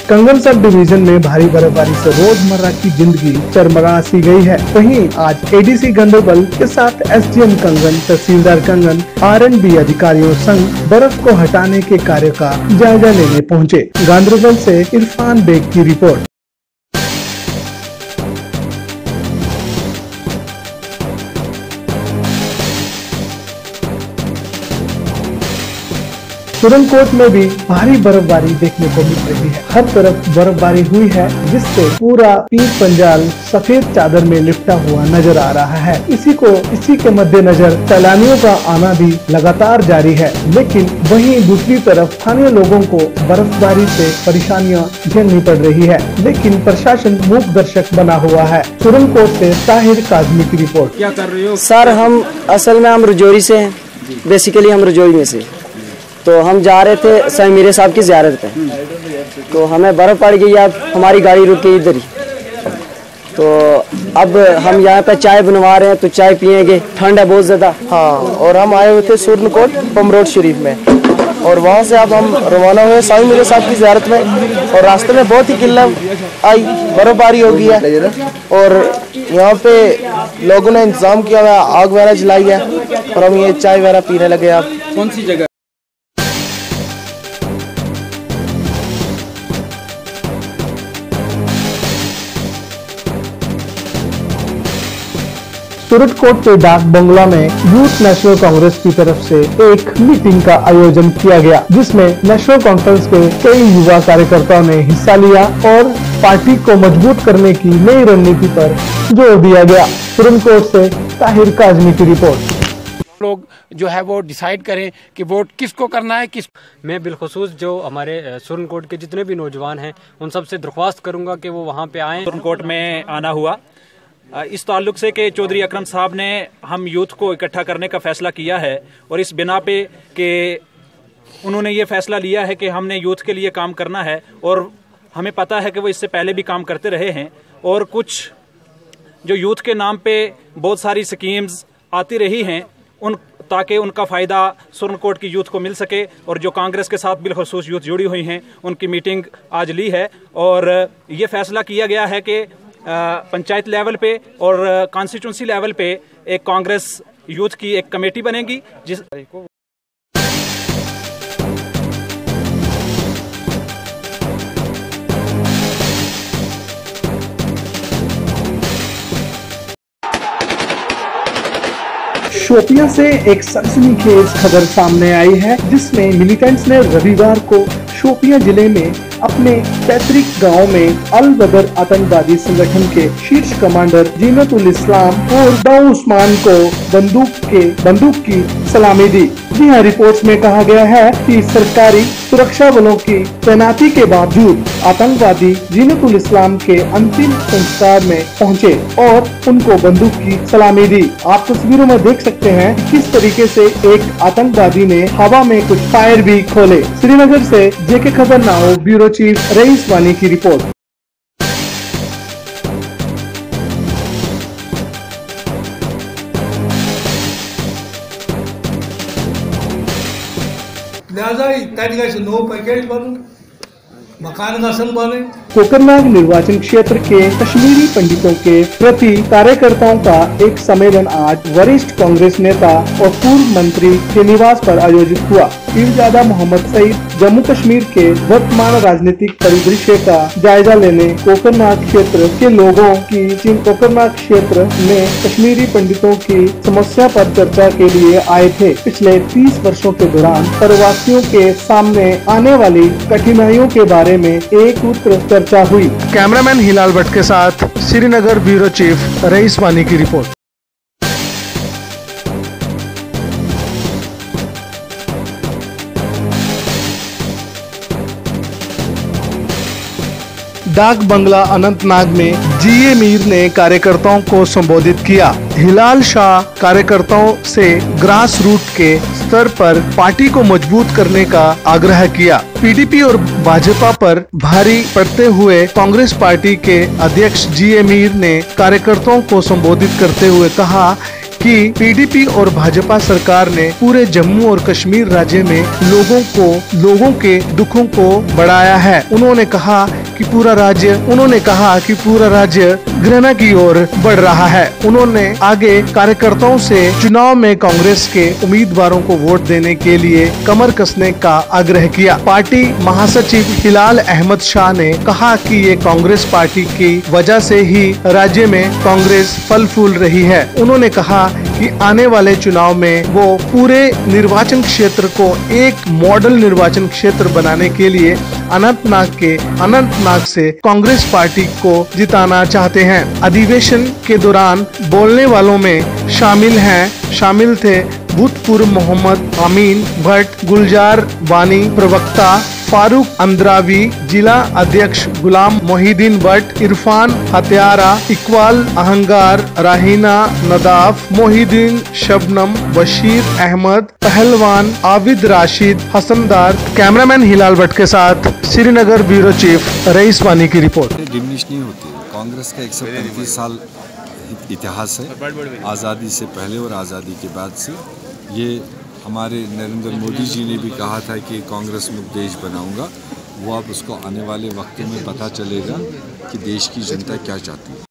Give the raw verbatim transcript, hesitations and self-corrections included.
कंगन sub division में भारी बर्फबारी से रोजमर्रा की जिंदगी चरमरा सी गई है। वहीं आज एडीसी गांधरबल के साथ एसडीएम कंगन, तहसीलदार कंगन, आरएनबी अधिकारियों संग बर्फ को हटाने के कार्य का जायजा लेने पहुंचे। गांधरबल से इरफान बेग की रिपोर्ट। सुरनकोट में भी भारी बर्फबारी देखने को मिल रही है। हर तरफ बर्फबारी हुई है, जिससे पूरा पीर पंजाल सफेद चादर में लिपटा हुआ नजर आ रहा है। इसी को इसी के मद्देनजर सैलानियों का आना भी लगातार जारी है, लेकिन वहीं दूसरी तरफ स्थानीय लोगों को बर्फबारी से परेशानियां झेलनी पड़ रही है, लेकिन प्रशासन मूक दर्शक बना हुआ है। सुरनकोट से ताहिर काजमी की रिपोर्ट। क्या कर रहे हो सर? हम असल में हम रजौरी से हैं, बेसिकली हम रजौरी में से। तो हम जा रहे थे साईं मीरे साहब की ज़ियारत पे, तो हमें बर्फ़ पड़ गई। अब हमारी गाड़ी रुक गई इधर ही, तो अब हम यहाँ पे चाय बनवा रहे हैं, तो चाय पियेंगे, ठंड है बहुत ज़्यादा। हाँ, और हम आए हुए थे सुरनकोट पमरोड शरीफ में, और वहाँ से अब हम रवाना हुए साईं मीरे साहब की ज़ियारत में। और रास्ते में बहुत ही किल्लत आई, बर्फबारी हो गई है, और यहाँ पे लोगों ने इंतज़ाम किया हुआ, आग वगैरह जलाई है, और हम ये चाय वगैरह पीने लगे। आप कौन सी जगह? सूरजकोट के डाक बंगला में यूथ नेशनल कांग्रेस की तरफ से एक मीटिंग का आयोजन किया गया, जिसमें नेशनल कॉन्फ्रेंस के कई युवा कार्यकर्ताओं ने हिस्सा लिया और पार्टी को मजबूत करने की नई रणनीति पर जोर दिया गया। सूरजकोट से ताहिर काजमी की रिपोर्ट। लोग जो है वो डिसाइड करें कि वोट किसको करना है। किस मैं बिलखुसूस जो हमारे सुरनकोट के जितने भी नौजवान हैं उन सबसे दरख्वास्त करूंगा कि वो वहाँ पे आएँ। सुरनकोट में आना हुआ इस ताल्लुक से कि चौधरी अकरम साहब ने हम यूथ को इकट्ठा करने का फैसला किया है, और इस बिना पे कि उन्होंने ये फैसला लिया है कि हमने यूथ के लिए काम करना है, और हमें पता है कि वो इससे पहले भी काम करते रहे हैं, और कुछ जो यूथ के नाम पे बहुत सारी स्कीम्स आती रही हैं उन ताकि उनका फ़ायदा सुरनकोट की यूथ को मिल सके। और जो कांग्रेस के साथ बिलखुसूस यूथ जुड़ी हुई हैं उनकी मीटिंग आज ली है, और ये फैसला किया गया है कि पंचायत लेवल पे और कॉन्स्टिट्यूंसी लेवल पे एक कांग्रेस यूथ की एक कमेटी बनेगी, जिस को शोपियां से एक सनसनीखेज खबर सामने आई है, जिसमें मिलिटेंट्स ने रविवार को शोपियां जिले में अपने पैतृक गांव में अल बदर आतंकवादी संगठन के शीर्ष कमांडर जीनतुल इस्लाम और दाऊ उस्मान को बंदूक के बंदूक की सलामी दी। जी हाँ, रिपोर्ट्स में कहा गया है कि सरकारी सुरक्षा बलों की तैनाती के बावजूद आतंकवादी जीनतुल इस्लाम के अंतिम संस्कार में पहुंचे और उनको बंदूक की सलामी दी। आप तस्वीरों में देख सकते हैं किस तरीके से एक आतंकवादी ने हवा में कुछ फायर भी खोले। श्रीनगर से जेके खबर नाउ ब्यूरो चीफ रईस वानी की रिपोर्ट। कोकरनाग निर्वाचन क्षेत्र के कश्मीरी पंडितों के प्रति कार्यकर्ताओं का एक सम्मेलन आज वरिष्ठ कांग्रेस नेता और पूर्व मंत्री के निवास पर आयोजित हुआ। पीरजादा मोहम्मद सईद जम्मू कश्मीर के वर्तमान राजनीतिक परिदृश्य का जायजा लेने कोकरनाग क्षेत्र के लोगों की जिन कोकरनाग क्षेत्र में कश्मीरी पंडितों की समस्या पर चर्चा के लिए आए थे। पिछले तीस वर्षों के दौरान प्रवासियों के सामने आने वाली कठिनाइयों के बारे में एक उत्र चर्चा हुई। कैमरामैन हिलाल भट्ट के साथ श्रीनगर ब्यूरो चीफ रईस वानी की रिपोर्ट। डाक बंगला अनंतनाग में जीए मीर ने कार्यकर्ताओं को संबोधित किया। हिलाल शाह कार्यकर्ताओं से ग्रास रूट के स्तर पर पार्टी को मजबूत करने का आग्रह किया। पीडीपी और भाजपा पर भारी पड़ते हुए कांग्रेस पार्टी के अध्यक्ष जीए मीर ने कार्यकर्ताओं को संबोधित करते हुए कहा कि पीडीपी और भाजपा सरकार ने पूरे जम्मू और कश्मीर राज्य में लोगों को लोगों के दुखों को बढ़ाया है। उन्होंने कहा कि पूरा राज्य उन्होंने कहा कि पूरा राज्य घृणा की ओर बढ़ रहा है। उन्होंने आगे कार्यकर्ताओं से चुनाव में कांग्रेस के उम्मीदवारों को वोट देने के लिए कमर कसने का आग्रह किया। पार्टी महासचिव हिलाल अहमद शाह ने कहा कि ये कांग्रेस पार्टी की वजह से ही राज्य में कांग्रेस फल फूल रही है। उन्होंने कहा कि आने वाले चुनाव में वो पूरे निर्वाचन क्षेत्र को एक मॉडल निर्वाचन क्षेत्र बनाने के लिए अनंतनाग के अनंतनाग से कांग्रेस पार्टी को जिताना चाहते हैं। अधिवेशन के दौरान बोलने वालों में शामिल हैं शामिल थे भूतपूर्व मोहम्मद अमीन भट्ट, गुलजार वानी प्रवक्ता फारूक अंद्रावी, जिला अध्यक्ष गुलाम मोहिदीन भट्ट, इरफान हत्यारा, इकबाल अहंगार, राहीना नदाफ, मोहिदीन शबनम, बशीर अहमद, पहलवान आबिद राशिद, हसनदार। कैमरामैन हिलाल भट्ट के साथ श्रीनगर ब्यूरो चीफ रईस वानी की रिपोर्ट। डिमिनिश नहीं होती। कांग्रेस का एक सौ पैंतीस साल इतिहास है, आज़ादी से पहले और आज़ादी के बाद से। ये हमारे नरेंद्र मोदी जी ने भी कहा था कि कांग्रेस मुक्त देश बनाऊंगा। वो अब उसको आने वाले वक्त में पता चलेगा कि देश की जनता क्या चाहती है।